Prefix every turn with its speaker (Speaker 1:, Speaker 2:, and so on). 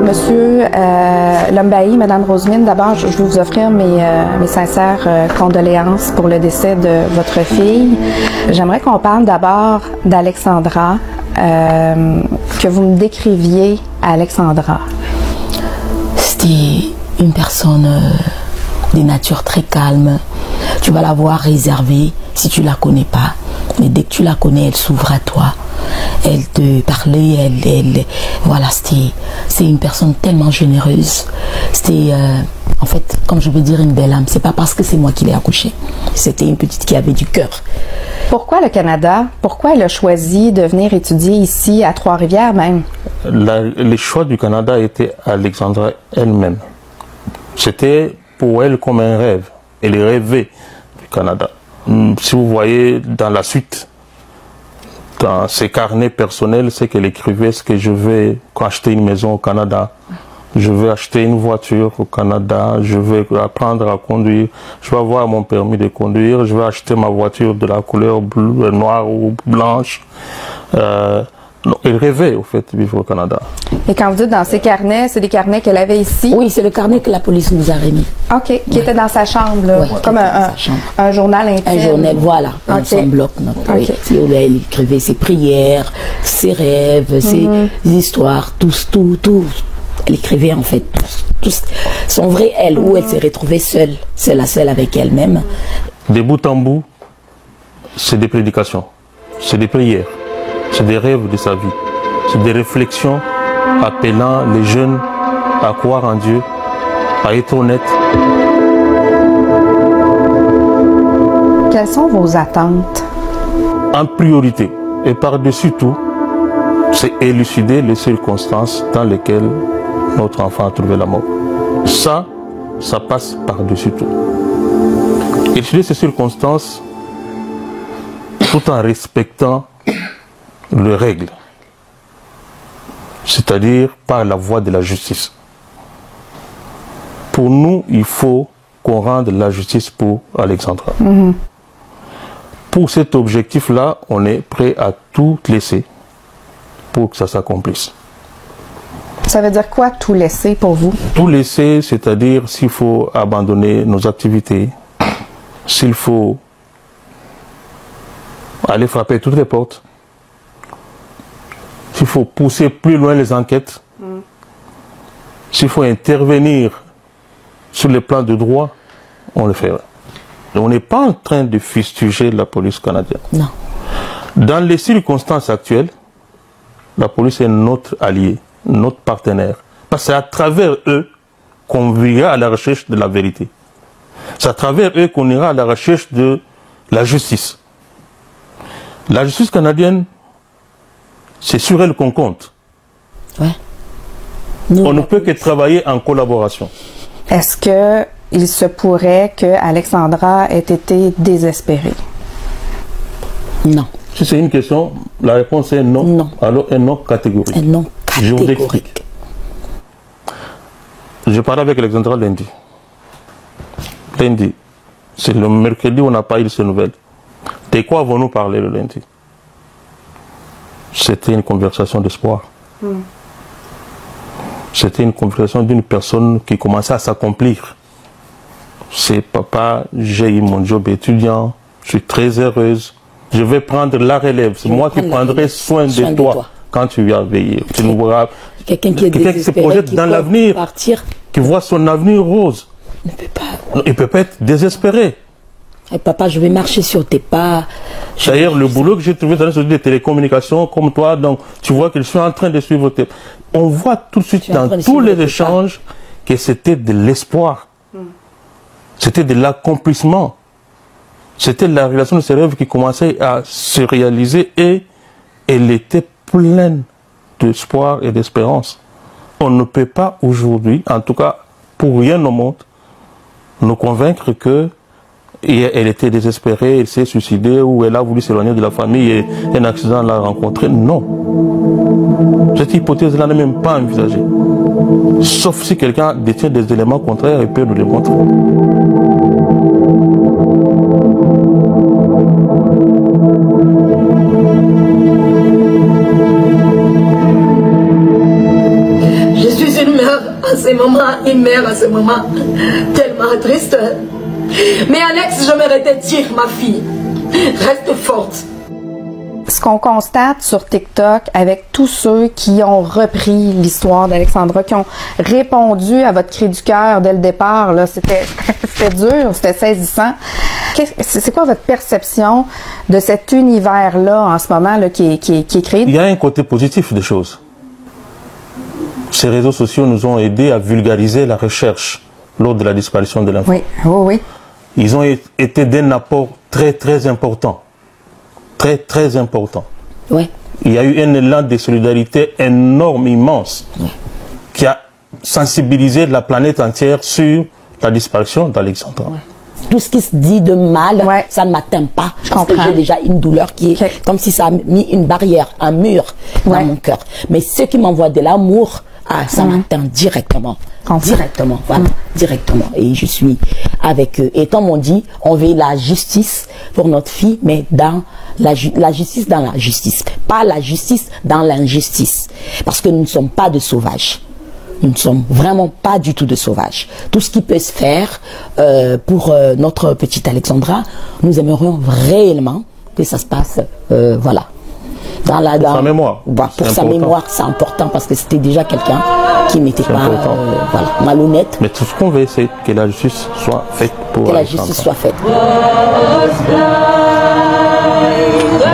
Speaker 1: Monsieur Lombaï, Madame Rosemine, d'abord, je veux vous offrir mes sincères condoléances pour le décès de votre fille. J'aimerais qu'on parle d'abord d'Alexandra, que vous me décriviez à Alexandra.
Speaker 2: C'était une personne de nature très calme. Tu vas la voir réservée si tu la connais pas. Mais dès que tu la connais, elle s'ouvre à toi. Elle te parlait, voilà, c'est une personne tellement généreuse. C'était, en fait, comme je veux dire, une belle âme. C'est pas parce que c'est moi qui l'ai accouchée. C'était une petite qui avait du cœur.
Speaker 1: Pourquoi le Canada? Pourquoi elle a choisi de venir étudier ici, à Trois-Rivières même?
Speaker 3: Les choix du Canada étaient à Alexandra elle-même. C'était pour elle comme un rêve. Elle rêvait du Canada. Si vous voyez dans la suite, dans ses carnets personnels, c'est qu'elle écrivait ce que je vais acheter une maison au Canada, je vais acheter une voiture au Canada, je vais apprendre à conduire, je vais avoir mon permis de conduire, je vais acheter ma voiture de la couleur bleue, noire ou blanche. Elle rêvait au fait de vivre au Canada.
Speaker 1: Et quand vous dites dans ses carnets, c'est des carnets qu'elle avait ici?
Speaker 2: Oui, c'est le carnet que la police nous a remis.
Speaker 1: OK, qui était dans sa chambre, là, comme un journal intime.
Speaker 2: Un journal, voilà, son bloc-notes. Oui. Elle écrivait ses prières, ses rêves, ses histoires, tout. Elle écrivait en fait tout son vrai elle, où elle s'est retrouvée seule avec elle-même.
Speaker 3: De bout en bout, c'est des prédications, c'est des prières. C'est des rêves de sa vie. C'est des réflexions appelant les jeunes à croire en Dieu, à être honnêtes.
Speaker 1: Quelles sont vos attentes?
Speaker 3: En priorité, et par-dessus tout, c'est élucider les circonstances dans lesquelles notre enfant a trouvé la mort. Ça passe par-dessus tout. Élucider ces circonstances tout en respectant les règles, c'est-à-dire par la voie de la justice. Pour nous, il faut qu'on rende la justice pour Alexandra. Pour cet objectif-là, on est prêt à tout laisser pour que ça s'accomplisse.
Speaker 1: Ça veut dire quoi, tout laisser pour vous?
Speaker 3: Tout laisser, c'est-à-dire s'il faut abandonner nos activités, s'il faut aller frapper toutes les portes, s'il faut pousser plus loin les enquêtes, s'il faut intervenir sur les plans de droit, on le fera. On n'est pas en train de fustiger la police canadienne.
Speaker 2: Non.
Speaker 3: Dans les circonstances actuelles, la police est notre allié, notre partenaire. Parce que c'est à travers eux qu'on ira à la recherche de la vérité. C'est à travers eux qu'on ira à la recherche de la justice. La justice canadienne, c'est sur elle qu'on compte.
Speaker 2: Ouais.
Speaker 3: On ne peut que travailler en collaboration.
Speaker 1: Est-ce qu'il se pourrait que Alexandra ait été désespérée?
Speaker 2: Non.
Speaker 3: Si c'est une question, la réponse est non.
Speaker 2: Non.
Speaker 3: Alors un non catégorique.
Speaker 2: Un non catégorique.
Speaker 3: Je vous explique. Je parlais avec Alexandra lundi. Lundi. C'est le mercredi où on n'a pas eu de ces nouvelles. De quoi avons-nous parlé le lundi? C'était une conversation d'espoir. C'était une conversation d'une personne qui commençait à s'accomplir. C'est papa, j'ai eu mon job étudiant, je suis très heureuse. Je vais prendre la relève. C'est moi qui prendrai soin de toi quand tu vas veiller. Tu nous verras.
Speaker 2: Quelqu'un qui
Speaker 3: se projette dans l'avenir, qui voit son avenir rose.
Speaker 2: Il
Speaker 3: ne peut pas être désespéré.
Speaker 2: Hey, papa, je vais marcher sur tes pas.
Speaker 3: D'ailleurs, le boulot que j'ai trouvé dans les sociétés de télécommunications, comme toi, donc tu vois que je suis en train de suivre tes... On voit tout de suite dans tous les échanges que c'était de l'espoir. C'était de l'accomplissement. C'était la réalisation de ses rêves qui commençait à se réaliser et elle était pleine d'espoir et d'espérance. On ne peut pas aujourd'hui, en tout cas pour rien au monde, nous convaincre que elle était désespérée, elle s'est suicidée ou elle a voulu s'éloigner de la famille et un accident l'a rencontrée. Non. Cette hypothèse-là n'est même pas envisagée. Sauf si quelqu'un détient des éléments contraires et peut nous les montrer.
Speaker 4: Je suis une mère ce moment, il meurt à ce moment. Tellement triste. Mais Alex, j'aimerais te dire, ma fille, reste forte.
Speaker 1: Ce qu'on constate sur TikTok avec tous ceux qui ont repris l'histoire d'Alexandra, qui ont répondu à votre cri du cœur dès le départ, là, c'était dur, c'était saisissant. C'est quoi votre perception de cet univers-là en ce moment là, qui est créé?
Speaker 3: Il y a un côté positif des choses. Ces réseaux sociaux nous ont aidés à vulgariser la recherche lors de la disparition de l'enfant.
Speaker 1: Oui, oui.
Speaker 3: Ils ont été d'un apport très, très important. Très, très important.
Speaker 2: Oui.
Speaker 3: Il y a eu un élan de solidarité énorme, immense, qui a sensibilisé la planète entière sur la disparition d'Alexandra.
Speaker 2: Ouais. Tout ce qui se dit de mal, ça ne m'atteint pas. Parce que j'ai déjà une douleur qui est comme si ça a mis une barrière, un mur dans mon cœur. Mais ceux qui m'envoient de l'amour, ça m'atteint directement. Directement, voilà, directement. Et je suis avec eux. Et comme on dit, on veut la justice pour notre fille, mais dans la justice dans la justice. Pas la justice dans l'injustice. Parce que nous ne sommes pas de sauvages. Nous ne sommes vraiment pas du tout de sauvages. Tout ce qui peut se faire pour notre petite Alexandra, nous aimerions réellement que ça se passe, voilà. Pour
Speaker 3: sa mémoire.
Speaker 2: Pour sa mémoire, c'est important parce que c'était déjà quelqu'un qui n'était pas voilà, malhonnête.
Speaker 3: Mais tout ce qu'on veut, c'est que la justice soit faite pour
Speaker 2: que la justice soit faite.